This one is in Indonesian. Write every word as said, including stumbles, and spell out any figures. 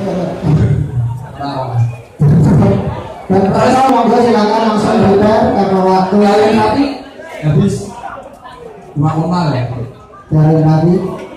Dan pertama monggo silakan langsung bubar karena waktu kalian nanti habis dua koma ya dari tadi.